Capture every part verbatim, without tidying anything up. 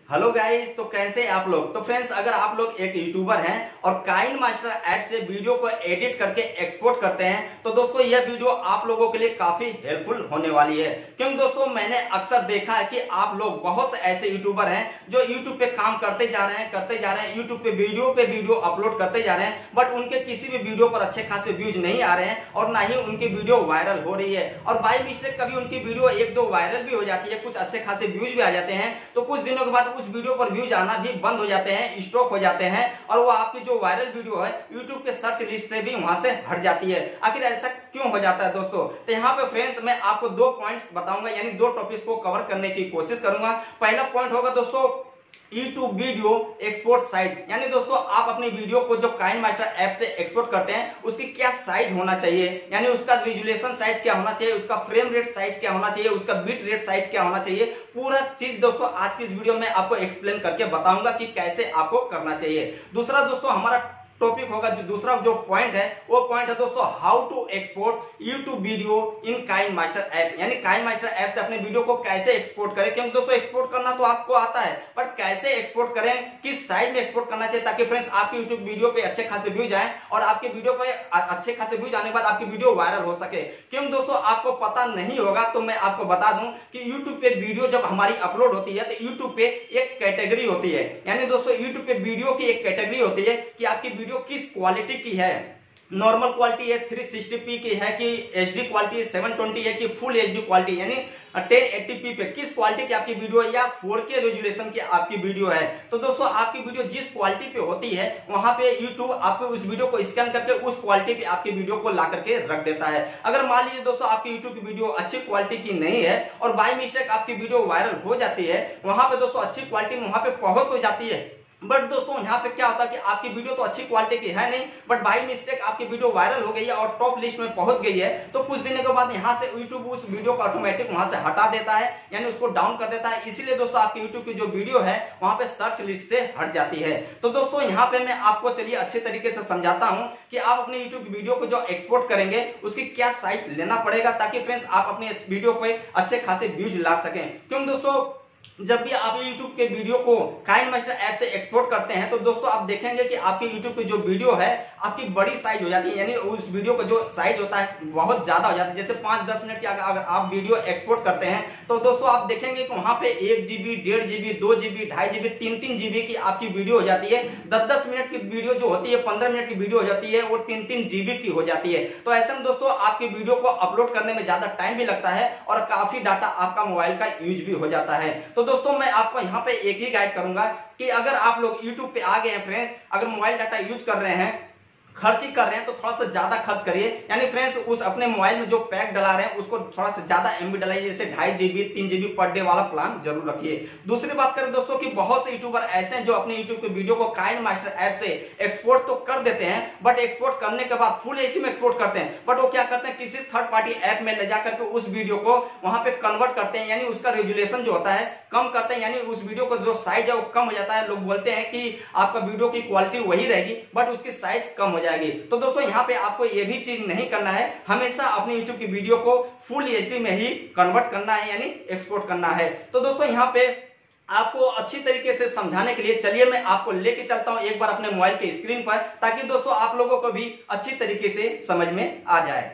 Hello guys, तो कैसे आप लोग। तो फ्रेंड्स, अगर आप लोग एक यूट्यूबर हैं और काइन मास्टर ऐप से वीडियो को एडिट करके एक्सपोर्ट करते हैं तो दोस्तों यह वीडियो आप लोगों के लिए काफी हेल्पफुल होने वाली है। क्योंकि दोस्तों मैंने अक्सर देखा है कि आप लोग बहुत से ऐसे यूट्यूबर हैं जो यूट्यूब पे काम करते जा रहे हैं करते जा रहे हैं यूट्यूब पे वीडियो पे वीडियो अपलोड करते जा रहे हैं, बट उनके किसी भी वीडियो पर अच्छे खासे व्यूज नहीं आ रहे हैं और ना ही उनकी वीडियो वायरल हो रही है। और बाय मिस्टेक कभी उनकी वीडियो एक दो वायरल भी हो जाती है, कुछ अच्छे खासे व्यूज भी आ जाते हैं, तो कुछ दिनों के बाद उस वीडियो पर व्यूज आना भी बंद हो जाते हैं, स्टॉप हो जाते हैं और वो आपकी जो वायरल वीडियो है यूट्यूब के सर्च लिस्ट से भी वहां से हट जाती है। आखिर ऐसा क्यों हो जाता है दोस्तों? तो यहाँ पे फ्रेंड्स मैं आपको दो पॉइंट बताऊंगा, यानी दो टॉपिक्स को कवर करने की कोशिश करूंगा। पहला पॉइंट होगा दोस्तों यूट्यूब वीडियो एक्सपोर्ट साइज, यानी दोस्तों आप अपनी वीडियो को जो काइन मास्टर ऐप से एक्सपोर्ट करते हैं उसकी क्या साइज होना चाहिए, यानी उसका रिजोल्यूशन साइज क्या होना चाहिए, उसका फ्रेम रेट साइज क्या होना चाहिए, उसका बिट रेट साइज क्या होना चाहिए। पूरा चीज दोस्तों आज की इस वीडियो में आपको एक्सप्लेन करके बताऊंगा कि कैसे आपको करना चाहिए। दूसरा दोस्तों हमारा टॉपिक होगा, जो दूसरा जो पॉइंट है वो पॉइंट है दोस्तों how to export YouTube video in kine master app, यानी काइन मास्टर ऐप से अपने वीडियो को कैसे एक्सपोर्ट करें। क्योंकि दोस्तों एक्सपोर्ट करना तो आपको आता है, बट कैसे एक्सपोर्ट करें, किस साइज में एक्सपोर्ट करना चाहिए ताकि फ्रेंड्स आपकी यूट्यूब वीडियो पे अच्छे खासे व्यूज आए और आपके वीडियो पे अच्छे खासे व्यूज आने के बाद आपकी वीडियो वायरल हो सके। क्योंकि दोस्तों आपको पता नहीं होगा तो मैं आपको बता दूं कि यूट्यूब पे वीडियो जब हमारी अपलोड होती है तो यूट्यूब पे एक कैटेगरी होती है, यानी दोस्तों यूट्यूब पे वीडियो की एक कैटेगरी होती है कि आपकी वीडियो किस क्वालिटी की है, नॉर्मल क्वालिटी है, थ्री सिक्सटी पी की है कि एचडी क्वालिटी है, सेवन ट्वेंटी है कि फुल एचडी क्वालिटी, यानी टेन एटी पी पे किस क्वालिटी की आपकी वीडियो है या फोर के रेजोल्यूशन की आपकी वीडियो है। तो दोस्तों आपकी वीडियो जिस क्वालिटी पे होती है वहां पे यूट्यूब आपको उस वीडियो को स्कैन करके उस क्वालिटी पे आपकी वीडियो को ला करके रख देता है। अगर मान लीजिए दोस्तों आपकी यूट्यूब की वीडियो अच्छी क्वालिटी की नहीं है और बाय मिस्टेक आपकी वीडियो वायरल हो जाती है, वहां पे दोस्तों अच्छी क्वालिटी में वहां पे पहुंच हो जाती है, बट दोस्तों यहाँ पे क्या होता है कि आपकी वीडियो तो अच्छी क्वालिटी की है नहीं, बट बाय मिस्टेक आपकी वीडियो वायरल हो गई है और टॉप लिस्ट में पहुंच गई है, तो कुछ दिनों के बाद यहाँ से यूट्यूब उस वीडियो को ऑटोमेटिक वहां से हटा देता है, यानी उसको डाउन कर देता है। इसीलिए दोस्तों आपकी यूट्यूब की जो वीडियो है वहां पे सर्च लिस्ट से हट जाती है। तो दोस्तों यहाँ पे मैं आपको चलिए अच्छे तरीके से समझाता हूँ कि आप अपने यूट्यूब वीडियो को जो एक्सपोर्ट करेंगे उसकी क्या साइज लेना पड़ेगा ताकि फ्रेंड्स आप अपने वीडियो पे अच्छे खासे व्यूज ला सकें। क्योंकि दोस्तों जब भी आप YouTube के वीडियो को काइन मास्टर ऐप से एक्सपोर्ट करते हैं तो दोस्तों आप देखेंगे कि आपके YouTube की जो वीडियो है आपकी बड़ी साइज हो जाती है, यानी उस वीडियो का जो साइज होता है बहुत ज्यादा हो जाता है। जैसे पांच दस मिनट की अगर आप वीडियो एक्सपोर्ट करते हैं तो दोस्तों आप देखेंगे कि वहां पे एक जीबी डेढ़ जीबी दो जीबी ढाई जीबी तीन तीन जीबी की आपकी वीडियो हो जाती है। दस दस मिनट की वीडियो जो होती है, पंद्रह मिनट की वीडियो हो जाती है, वो तीन तीन जीबी की हो जाती है। तो ऐसे में दोस्तों आपकी वीडियो को अपलोड करने में ज्यादा टाइम भी लगता है और काफी डाटा आपका मोबाइल का यूज भी हो जाता है। तो दोस्तों मैं आपको यहाँ पे एक ही गाइड करूंगा कि अगर आप लोग YouTube पे आ गए हैं फ्रेंड्स, अगर मोबाइल डाटा यूज कर रहे हैं, खर्च ही कर रहे हैं तो थोड़ा सा ज्यादा खर्च करिए, यानी फ्रेंड्स उस अपने मोबाइल में जो पैक डला रहे हैं उसको थोड़ा सा ज्यादा एमबी डलाइए, जैसे ढाई जीबी तीन जीबी पर डे वाला प्लान जरूर रखिए। दूसरी बात करें दोस्तों कि बहुत से यूट्यूबर ऐसे हैं जो अपने यूट्यूब के वीडियो को काइन मास्टर ऐप से एक्सपोर्ट तो कर देते हैं, बट एक्सपोर्ट करने के बाद फुल एचडी में एक्सपोर्ट करते हैं, बट वो क्या करते हैं किसी थर्ड पार्टी ऐप में ले जाकर के उस वीडियो को वहां पे कन्वर्ट करते हैं, यानी उसका रेजोल्यूशन जो होता है कम करते हैं, यानी उस वीडियो का जो साइज है वो कम हो जाता है। लोग बोलते हैं कि आपका वीडियो की क्वालिटी वही रहेगी बट उसकी साइज कम हो जाएगी। तो दोस्तों यहाँ पे आपको ये भी चीज नहीं करना है, हमेशा अपनी यूट्यूब की वीडियो को फुल एचडी में ही कन्वर्ट करना है, यानी एक्सपोर्ट करना है। तो दोस्तों यहाँ पे आपको अच्छी तरीके से समझाने के लिए चलिए मैं आपको लेके चलता हूं एक बार अपने मोबाइल के स्क्रीन पर, ताकि दोस्तों आप लोगों को भी अच्छी तरीके से समझ में आ जाए।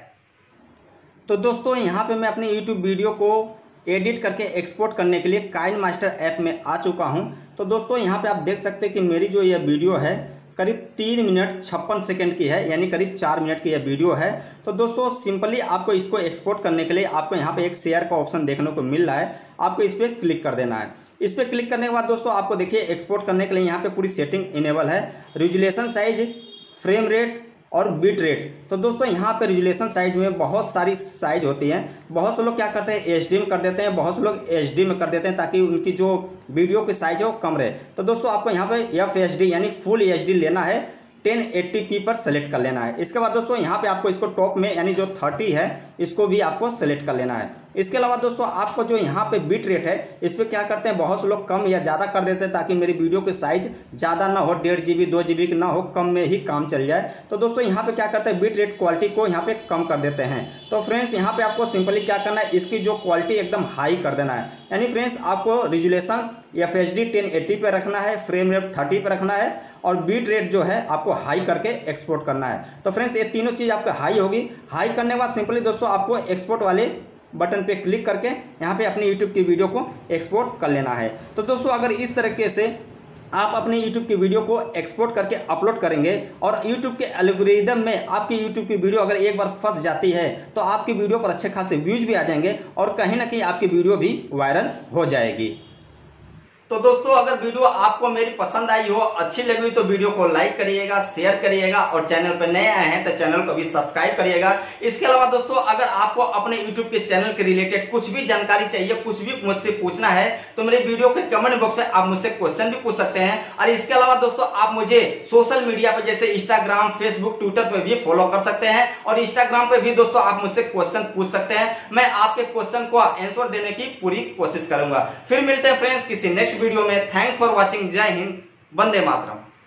तो दोस्तों यहाँ पे मैं अपने यूट्यूब वीडियो को एडिट करके एक्सपोर्ट करने के लिए काइन मास्टर ऐप में आ चुका हूँ। तो दोस्तों यहाँ पे आप देख सकते हैं कि मेरी जो यह वीडियो है करीब तीन मिनट छप्पन सेकंड की है, यानी करीब चार मिनट की यह वीडियो है। तो दोस्तों सिंपली आपको इसको एक्सपोर्ट करने के लिए आपको यहाँ पे एक शेयर का ऑप्शन देखने को मिल रहा है, आपको इस पर क्लिक कर देना है। इस पर क्लिक करने के बाद दोस्तों आपको देखिए एक्सपोर्ट करने के लिए यहाँ पे पूरी सेटिंग इनेबल है, रिजोल्यूशन साइज, फ्रेम रेट और बिट रेट। तो दोस्तों यहाँ पे रिजोल्यूशन साइज में बहुत सारी साइज होती हैं, बहुत से लोग क्या करते हैं एचडी में कर देते हैं, बहुत से लोग एचडी में कर देते हैं ताकि उनकी जो वीडियो की साइज है वो कम रहे। तो दोस्तों आपको यहाँ पे एफ एच डी यानी फुल एचडी लेना है, टेन एटी पी पर सेलेक्ट कर लेना है। इसके बाद दोस्तों यहाँ पे आपको इसको टॉप में यानी जो थर्टी है इसको भी आपको सेलेक्ट कर लेना है। इसके अलावा दोस्तों आपको जो यहाँ पे बिट रेट है इस पर क्या करते हैं बहुत से लोग कम या ज़्यादा कर देते हैं ताकि मेरी वीडियो की साइज ज़्यादा ना हो, डेढ़ जी बी दो जी बी ना हो, कम में ही काम चल जाए। तो दोस्तों यहाँ पे क्या करते हैं बिट रेट क्वालिटी को यहाँ पे कम कर देते हैं। तो फ्रेंड्स यहाँ पे आपको सिंपली क्या करना है, इसकी जो क्वालिटी एकदम हाई कर देना है, यानी फ्रेंड्स आपको resolution F H D ten eighty पे रखना है, फ्रेम रेट थर्टी पे रखना है और बीट रेट जो है आपको हाई करके एक्सपोर्ट करना है। तो फ्रेंड्स ये तीनों चीज़ आपका हाई होगी। हाई करने के बाद सिंपली दोस्तों आपको एक्सपोर्ट वाले बटन पे क्लिक करके यहाँ पे अपनी यूट्यूब की वीडियो को एक्सपोर्ट कर लेना है। तो दोस्तों अगर इस तरीके से आप अपने YouTube की वीडियो को एक्सपोर्ट करके अपलोड करेंगे और YouTube के एल्गोरिदम में आपकी YouTube की वीडियो अगर एक बार फंस जाती है तो आपकी वीडियो पर अच्छे खासे व्यूज भी आ जाएंगे और कहीं ना कहीं आपकी वीडियो भी वायरल हो जाएगी। तो दोस्तों अगर वीडियो आपको मेरी पसंद आई हो, अच्छी लगी तो वीडियो को लाइक करिएगा, शेयर करिएगा और चैनल पर नए आए हैं तो चैनल को भी सब्सक्राइब करिएगा। इसके अलावा दोस्तों अगर आपको अपने यूट्यूब के चैनल के रिलेटेड कुछ भी जानकारी चाहिए, कुछ भी मुझसे पूछना है तो मेरे वीडियो के कमेंट बॉक्स में आप मुझसे क्वेश्चन भी पूछ सकते हैं। और इसके अलावा दोस्तों आप मुझे सोशल मीडिया पर जैसे इंस्टाग्राम, फेसबुक, ट्विटर पर भी फॉलो कर सकते हैं और इंस्टाग्राम पर भी दोस्तों आप मुझसे क्वेश्चन पूछ सकते हैं। मैं आपके क्वेश्चन को आंसर देने की पूरी कोशिश करूंगा। फिर मिलते हैं फ्रेंड्स किसी नेक्स्ट वीडियो में। Thanks for watching. जय हिंद, वंदे मातरम।